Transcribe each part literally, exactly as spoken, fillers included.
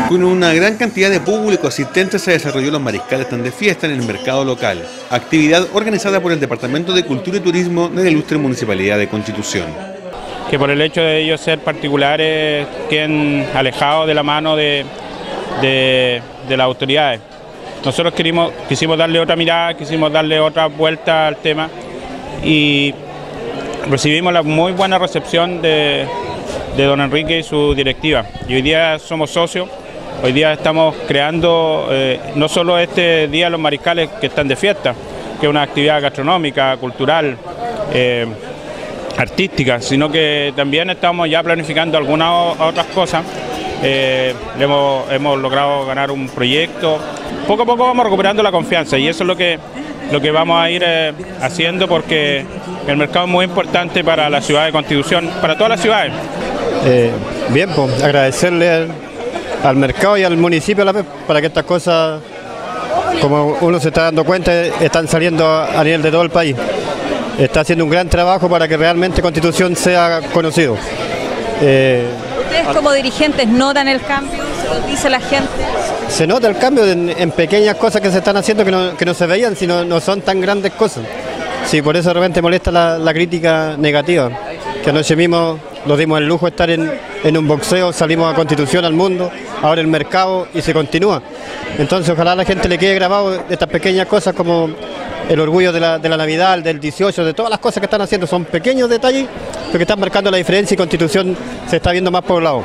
Con una gran cantidad de público asistente se desarrolló los Mariscales Están de Fiesta en el mercado local, actividad organizada por el Departamento de Cultura y Turismo de la Ilustre Municipalidad de Constitución. Que por el hecho de ellos ser particulares queden alejados de la mano de, de, de las autoridades. Nosotros quisimos, quisimos darle otra mirada, quisimos darle otra vuelta al tema y recibimos la muy buena recepción de, de don Enrique y su directiva. Y hoy día somos socios, hoy día estamos creando eh, no solo este día los Mariscales que están de fiesta, que es una actividad gastronómica, cultural, eh, artística, sino que también estamos ya planificando algunas otras cosas. Eh, hemos, hemos logrado ganar un proyecto. Poco a poco vamos recuperando la confianza y eso es lo que, lo que vamos a ir eh, haciendo, porque el mercado es muy importante para la ciudad de Constitución, para todas las ciudades. Eh, bien, pues agradecerle al, al mercado y al municipio a la vez para que estas cosas, como uno se está dando cuenta, están saliendo a nivel de todo el país. Está haciendo un gran trabajo para que realmente Constitución sea conocido. Eh, ¿Ustedes como dirigentes notan el cambio? ¿Se lo dice la gente? Se nota el cambio en, en pequeñas cosas que se están haciendo que no, que no se veían, sino no son tan grandes cosas. Sí, por eso de repente molesta la, la crítica negativa. Que anoche mismo nos dimos el lujo de estar en, en un boxeo, salimos a Constitución, al mundo, ahora el mercado y se continúa. Entonces ojalá a la gente le quede grabado estas pequeñas cosas como el orgullo de la, de la Navidad, del dieciocho, de todas las cosas que están haciendo. Son pequeños detalles, pero que están marcando la diferencia y Constitución se está viendo más poblado.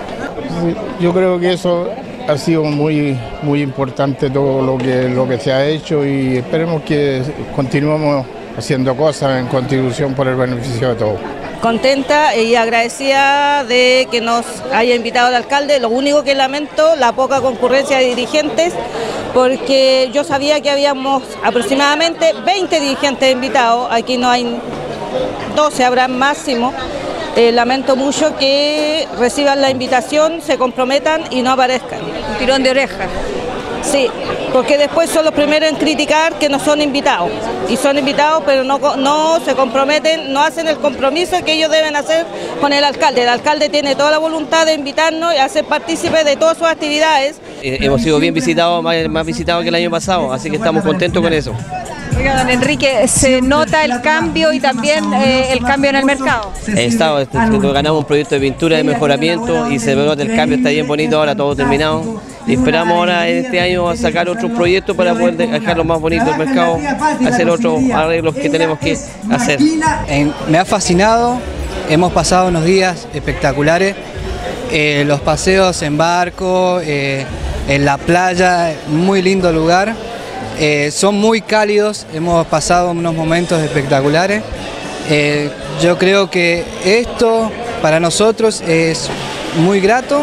Yo creo que eso ha sido muy, muy importante todo lo que, lo que se ha hecho y esperemos que continuemos haciendo cosas en Constitución por el beneficio de todos. Contenta y agradecida de que nos haya invitado el alcalde. Lo único que lamento, la poca concurrencia de dirigentes, porque yo sabía que habíamos aproximadamente veinte dirigentes invitados, aquí no hay doce, habrá máximo. Eh, lamento mucho que reciban la invitación, se comprometan y no aparezcan. Un tirón de orejas. Sí, porque después son los primeros en criticar que no son invitados. Y son invitados, pero no, no se comprometen, no hacen el compromiso que ellos deben hacer con el alcalde. El alcalde tiene toda la voluntad de invitarnos y hacer partícipes de todas sus actividades. Eh, hemos sido bien visitados, más, más visitados que el año pasado, así que estamos contentos con eso. Oiga, don Enrique, ¿se nota el cambio y también eh, el cambio en el mercado? He estado, este, ganamos un proyecto de pintura de mejoramiento y se nota el cambio, está bien bonito, ahora todo terminado. Y esperamos ahora este año a sacar otros proyectos para poder dejarlo más bonito el mercado, hacer otros arreglos que tenemos que hacer. En, me ha fascinado, hemos pasado unos días espectaculares, eh, los paseos en barco, eh, en la playa, muy lindo lugar. Eh, son muy cálidos, hemos pasado unos momentos espectaculares. Eh, yo creo que esto para nosotros es muy grato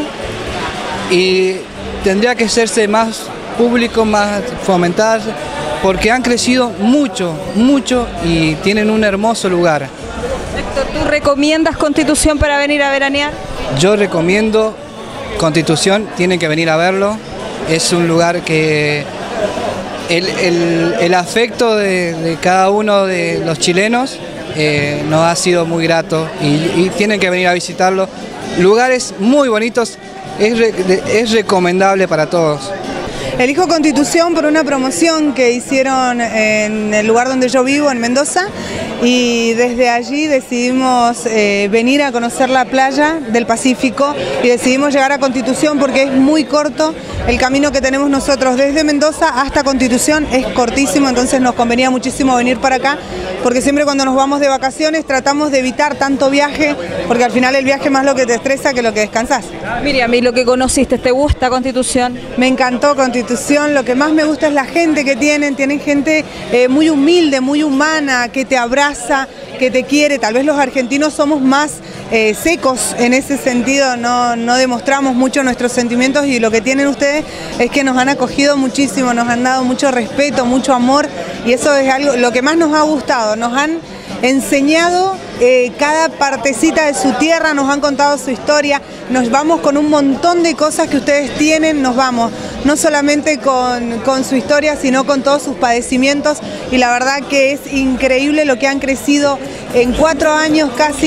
y tendría que hacerse más público, más fomentarse, porque han crecido mucho, mucho y tienen un hermoso lugar. Héctor, ¿tú recomiendas Constitución para venir a veranear? Yo recomiendo Constitución, tienen que venir a verlo. Es un lugar que El, el, el afecto de, de cada uno de los chilenos eh, nos ha sido muy grato y, y tienen que venir a visitarlo. Lugares muy bonitos, es, re, es recomendable para todos. Elijo Constitución por una promoción que hicieron en el lugar donde yo vivo, en Mendoza, y desde allí decidimos eh, venir a conocer la playa del Pacífico y decidimos llegar a Constitución porque es muy corto. El camino que tenemos nosotros desde Mendoza hasta Constitución es cortísimo, entonces nos convenía muchísimo venir para acá, porque siempre cuando nos vamos de vacaciones tratamos de evitar tanto viaje, porque al final el viaje es más lo que te estresa que lo que descansás. Miriam, ¿y lo que conociste, te gusta Constitución? Me encantó Constitución, lo que más me gusta es la gente que tienen, tienen gente eh, muy humilde, muy humana, que te abraza, que te quiere. Tal vez los argentinos somos más eh, secos en ese sentido, no, no demostramos mucho nuestros sentimientos, y lo que tienen ustedes es que nos han acogido muchísimo, nos han dado mucho respeto, mucho amor, y eso es algo lo que más nos ha gustado. Nos han enseñado eh, cada partecita de su tierra, nos han contado su historia, nos vamos con un montón de cosas que ustedes tienen, nos vamos no solamente con, con su historia, sino con todos sus padecimientos, y la verdad que es increíble lo que han crecido en cuatro años casi,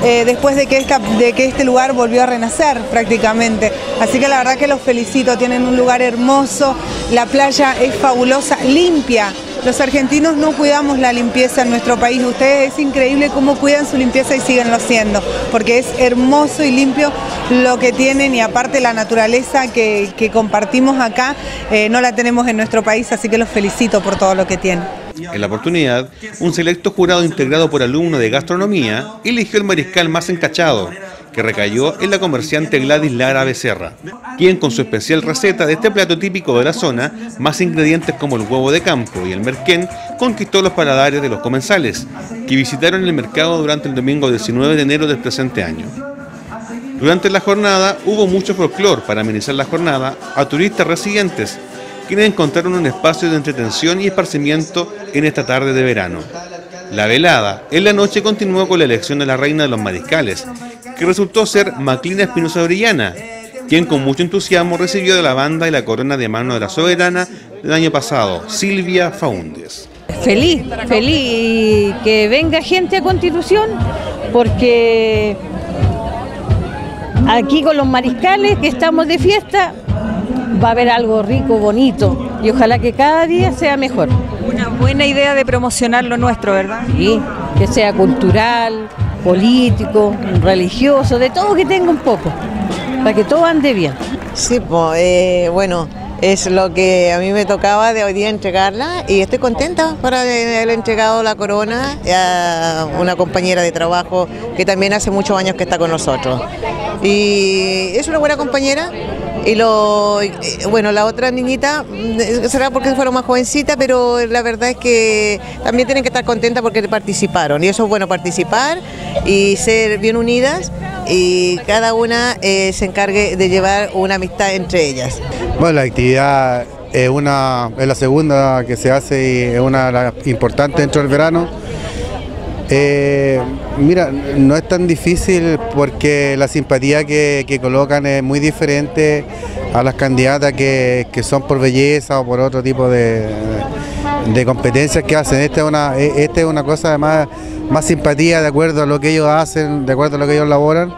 eh, después de que, esta, de que este lugar volvió a renacer prácticamente. Así que la verdad que los felicito, tienen un lugar hermoso, la playa es fabulosa, limpia. Los argentinos no cuidamos la limpieza en nuestro país, ustedes es increíble cómo cuidan su limpieza y siguen lo haciendo, porque es hermoso y limpio lo que tienen, y aparte la naturaleza que, que compartimos acá eh, no la tenemos en nuestro país, así que los felicito por todo lo que tienen. En la oportunidad, un selecto jurado integrado por alumnos de gastronomía eligió el mariscal más encachado, que recayó en la comerciante Gladys Lara Becerra, quien con su especial receta de este plato típico de la zona, más ingredientes como el huevo de campo y el merquén, conquistó los paladares de los comensales, que visitaron el mercado durante el domingo diecinueve de enero del presente año. Durante la jornada hubo mucho folclor para amenizar la jornada a turistas residentes, quienes encontraron un espacio de entretención y esparcimiento en esta tarde de verano. La velada en la noche continuó con la elección de la reina de los mariscales, que resultó ser Maclina Espinosa Orellana, quien con mucho entusiasmo recibió de la banda y la corona de mano de la soberana del año pasado, Silvia Faúndez. Feliz, feliz, y que venga gente a Constitución, porque aquí con los mariscales que estamos de fiesta va a haber algo rico, bonito, y ojalá que cada día sea mejor. Una buena idea de promocionar lo nuestro, ¿verdad? Sí, que sea cultural, político, religioso, de todo que tenga un poco, para que todo ande bien. Sí, pues, eh, bueno, es lo que a mí me tocaba de hoy día entregarla, y estoy contenta por haber entregado la corona a una compañera de trabajo que también hace muchos años que está con nosotros. Y es una buena compañera. Y lo, bueno, la otra niñita, será porque fue lo más jovencita, pero la verdad es que también tienen que estar contentas porque participaron. Y eso es bueno, participar y ser bien unidas, y cada una eh, se encargue de llevar una amistad entre ellas. Bueno, la actividad es, una, es la segunda que se hace y es una de las importantes dentro del verano. Eh, mira, no es tan difícil porque la simpatía que, que colocan es muy diferente a las candidatas que, que son por belleza o por otro tipo de, de competencias que hacen. Esta es una, esta es una cosa de más, más simpatía de acuerdo a lo que ellos hacen, de acuerdo a lo que ellos elaboran.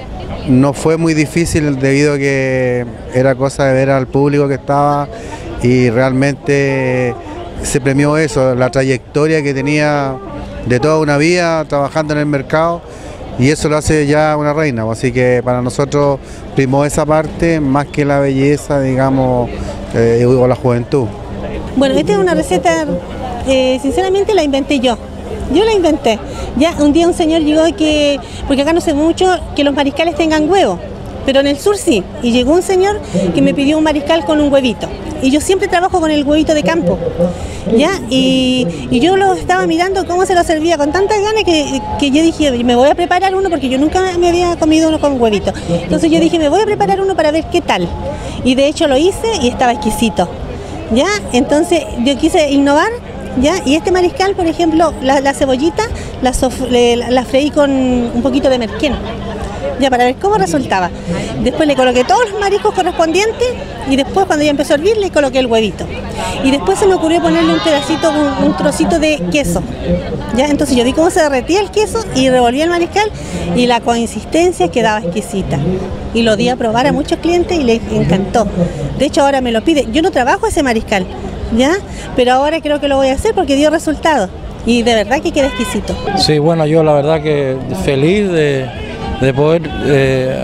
No fue muy difícil debido a que era cosa de ver al público que estaba, y realmente se premió eso, la trayectoria que tenía de toda una vida trabajando en el mercado, y eso lo hace ya una reina. Así que para nosotros primó esa parte más que la belleza, digamos, eh, o la juventud. Bueno, esta es una receta, eh, sinceramente la inventé yo. Yo la inventé. Ya un día un señor llegó que, porque acá no sé mucho que los mariscales tengan huevo, pero en el sur sí. Y llegó un señor que me pidió un mariscal con un huevito. Y yo siempre trabajo con el huevito de campo, ¿ya? Y, y yo lo estaba mirando cómo se lo servía con tantas ganas que, que yo dije, me voy a preparar uno, porque yo nunca me había comido uno con huevito. Entonces yo dije, me voy a preparar uno para ver qué tal. Y de hecho lo hice y estaba exquisito, ¿ya? Entonces yo quise innovar, ¿ya? Y este mariscal, por ejemplo, la, la cebollita la, la, la freí con un poquito de merquén, ya, para ver cómo resultaba. Después le coloqué todos los mariscos correspondientes, y después cuando ya empezó a hervir le coloqué el huevito. Y después se me ocurrió ponerle un pedacito, un, un trocito de queso, ¿ya? Entonces yo vi cómo se derretía el queso y revolví el mariscal, y la consistencia quedaba exquisita. Y lo di a probar a muchos clientes y les encantó. De hecho ahora me lo pide. Yo no trabajo ese mariscal, ¿ya? Pero ahora creo que lo voy a hacer porque dio resultado. Y de verdad que queda exquisito. Sí, bueno, yo la verdad que feliz de... de poder eh,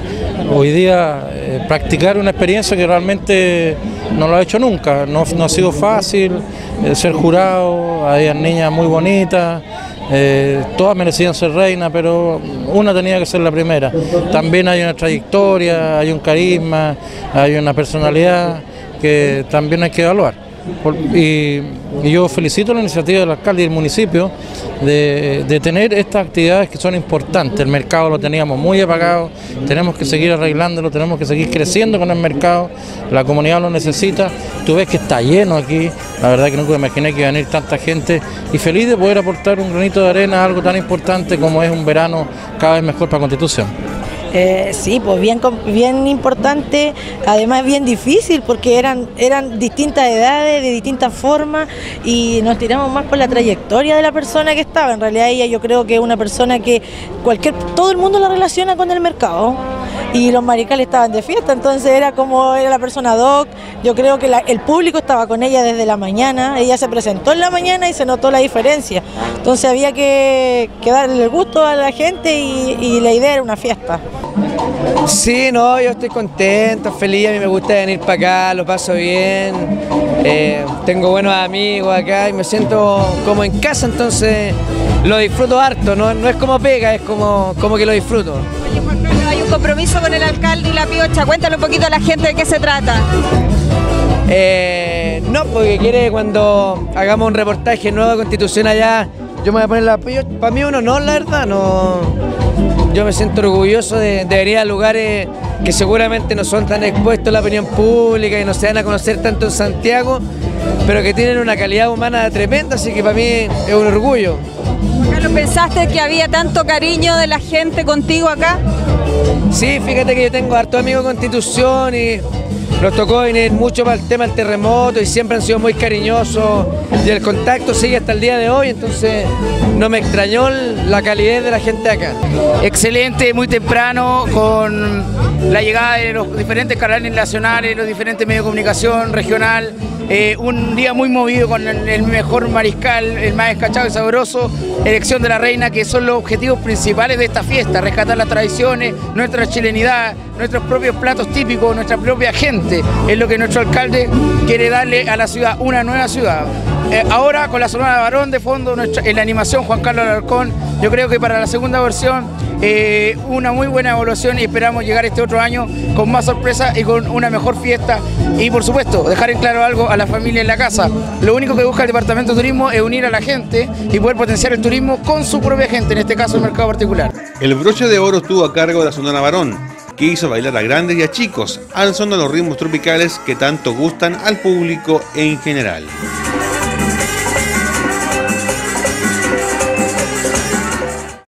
hoy día eh, practicar una experiencia que realmente no lo he hecho nunca. No, no ha sido fácil eh, ser jurado, hay niñas muy bonitas, eh, todas merecían ser reinas, pero una tenía que ser la primera. También hay una trayectoria, hay un carisma, hay una personalidad que también hay que evaluar. Por, y, y yo felicito la iniciativa del alcalde y del municipio de, de tener estas actividades que son importantes. El mercado lo teníamos muy apagado, tenemos que seguir arreglándolo, tenemos que seguir creciendo con el mercado, la comunidad lo necesita. Tú ves que está lleno aquí, la verdad que nunca me imaginé que iba a venir tanta gente, y feliz de poder aportar un granito de arena a algo tan importante como es un verano cada vez mejor para Constitución. Eh, sí, pues bien, bien importante, además bien difícil porque eran, eran distintas edades, de distintas formas y nos tiramos más por la trayectoria de la persona que estaba. En realidad ella yo creo que es una persona que cualquier, todo el mundo la relaciona con el mercado y los mariscales estaban de fiesta, entonces era como era la persona doc. Yo creo que la, el público estaba con ella desde la mañana, ella se presentó en la mañana y se notó la diferencia, entonces había que, que darle el gusto a la gente y, y la idea era una fiesta. Sí, no, yo estoy contento, feliz, a mí me gusta venir para acá, lo paso bien, eh, tengo buenos amigos acá y me siento como en casa, entonces lo disfruto harto, no, no es como pega, es como, como que lo disfruto. Oye, Juan Carlos, hay un compromiso con el alcalde y la piocha, cuéntale un poquito a la gente de qué se trata. Eh, no, porque quiere cuando hagamos un reportaje nuevo de Constitución allá, yo me voy a poner la piocha, para mí un honor, la verdad, no... Yo me siento orgulloso de, de venir a lugares que seguramente no son tan expuestos a la opinión pública y no se dan a conocer tanto en Santiago, pero que tienen una calidad humana tremenda, así que para mí es un orgullo. Carlos, ¿pensaste que había tanto cariño de la gente contigo acá? Sí, fíjate que yo tengo harto amigos de Constitución y nos tocó venir mucho para el tema del terremoto y siempre han sido muy cariñosos y el contacto sigue hasta el día de hoy, entonces no me extrañó la calidez de la gente acá. Excelente, muy temprano, con la llegada de los diferentes canales nacionales, los diferentes medios de comunicación regional, eh, un día muy movido con el, el mejor mariscal, el más escachado y sabroso, elección de la reina, que son los objetivos principales de esta fiesta, rescatar las tradiciones, nuestra chilenidad, nuestros propios platos típicos, nuestra propia gente, es lo que nuestro alcalde quiere darle a la ciudad, una nueva ciudad. Eh, ahora con la Sonora Barón de fondo, nuestra, en la animación Juan Carlos Alarcón, yo creo que para la segunda versión eh, una muy buena evaluación y esperamos llegar este otro año con más sorpresas y con una mejor fiesta y por supuesto dejar en claro algo a la familia en la casa. Lo único que busca el Departamento de Turismo es unir a la gente y poder potenciar el turismo con su propia gente, en este caso el mercado particular. El broche de oro estuvo a cargo de la Sonora Barón, que hizo bailar a grandes y a chicos, al son de los ritmos tropicales que tanto gustan al público en general.